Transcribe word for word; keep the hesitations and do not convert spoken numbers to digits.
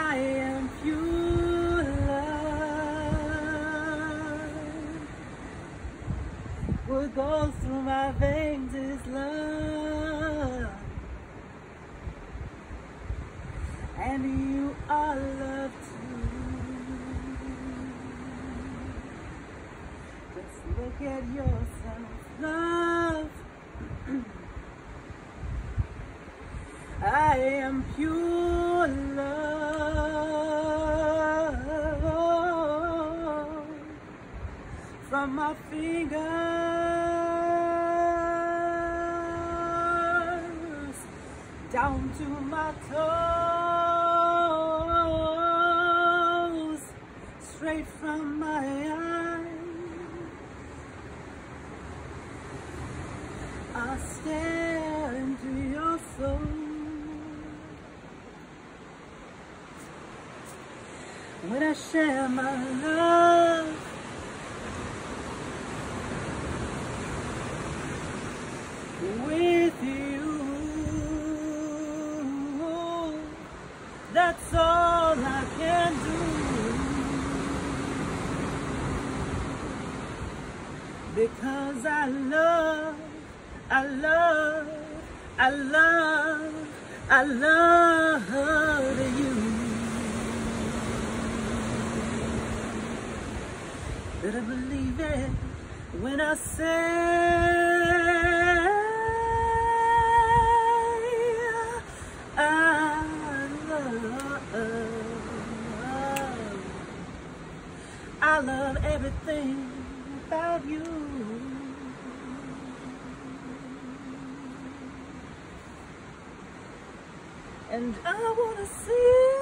I am pure love. What goes through my veins is love. And you are love too. Just look at yourself, love. I am pure love. From my fingers down to my toes, straight from my eyes, I stare into your soul. When I share my love, with you, that's all I can do. Because I love, I love, I love, I love you. Better believe it when I say I love, I love everything about you. And I wanna see